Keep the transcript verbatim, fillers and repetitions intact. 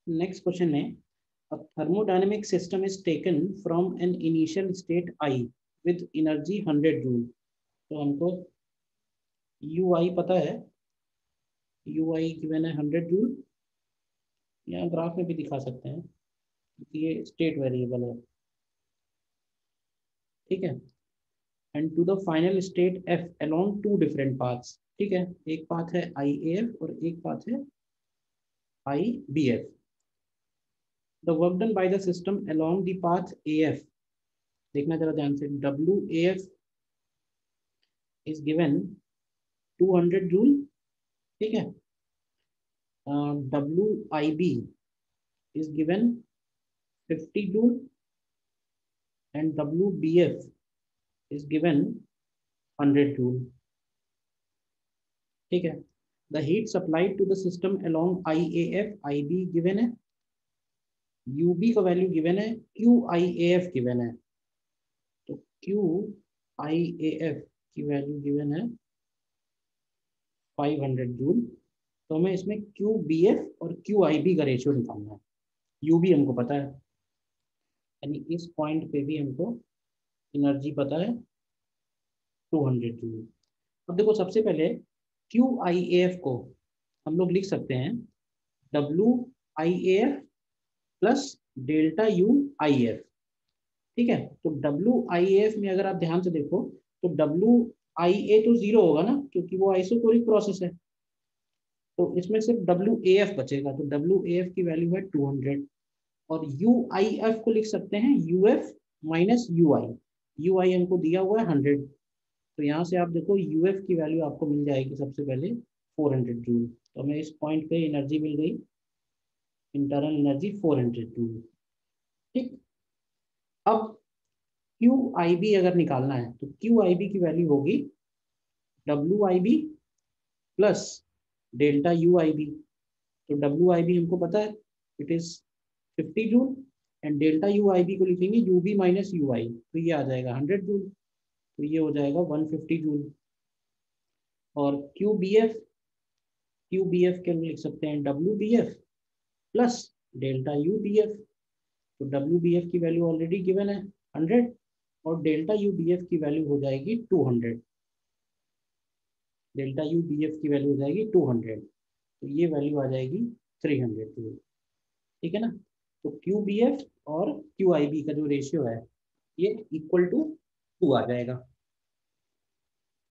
Next question है, a thermodynamic system is taken from an initial state I with energy one hundred joule. तो हमको ui पता है, ui given है one hundred joule, यहाँ graph में भी दिखा सकते हैं क्योंकि ये स्टेट वेरिएबल है, ठीक है। And to the final state f along two different paths, ठीक है। एक पाथ है I A F और एक पाथ है I B F. The work done by the system along the path A F, देखना जरा ध्यान से, W A F is given two hundred joule, ठीक है। uh, W I B is given fifty joule and W B F is given one hundred joule, ठीक है। The heat supplied to the system along I A F, I B given है, U B का value given है, Q I A F given है। तो Q I A F की value given है five hundred joule. तो हमें इसमें Q B F और Q I B का रेशियो निकालना है। U B हमको पता है, यानी इस पॉइंट पे भी हमको एनर्जी पता है two hundred जूल। अब देखो सबसे पहले Q I A F को हम लोग लिख सकते हैं W I A F plus delta U I F, ठीक है। तो डब्ल्यू आई एफ में अगर आप ध्यान से देखो तो डब्ल्यू आई ए तो जीरो होगा ना, क्योंकि वो आइसोकोरिक प्रोसेस है। तो इसमें सिर्फ डब्ल्यू ए एफ बचेगा, तो डब्ल्यू ए एफ की वैल्यू है टू हंड्रेड। और यू आई एफ को लिख सकते हैं U F minus U I, U I हमको दिया हुआ है हंड्रेड। तो यहाँ से आप देखो यू एफ की वैल्यू आपको मिल जाएगी सबसे पहले फोर हंड्रेड जूल। तो हमें इस पॉइंट पे एनर्जी मिल गई, internal energy four hundred joule, ठीक। अब क्यू आई बी अगर निकालना है तो क्यू आई बी की वैल्यू होगी W I B plus delta U I B. तो डब्ल्यू आई बी हमको पता है it is fifty joule and delta U I B को लिखेंगे U B minus U I, तो ये आ जाएगा हंड्रेड जूल, तो ये हो जाएगा वन फिफ्टी जूल। और Q B F, Q B F के लिख सकते हैं W B F plus delta U B F. तो डब्ल्यू बी एफ की वैल्यू ऑलरेडी गिवन है हंड्रेड और डेल्टा यू बी एफ की वैल्यू हो जाएगी two hundred, delta U B F की वैल्यू हो जाएगी टू हंड्रेड, तो ये वैल्यू आ जाएगी थ्री हंड्रेड जूल, ठीक है ना। तो क्यू बी एफ और क्यू आई बी का जो रेशियो है ये इक्वल टू टू आ जाएगा।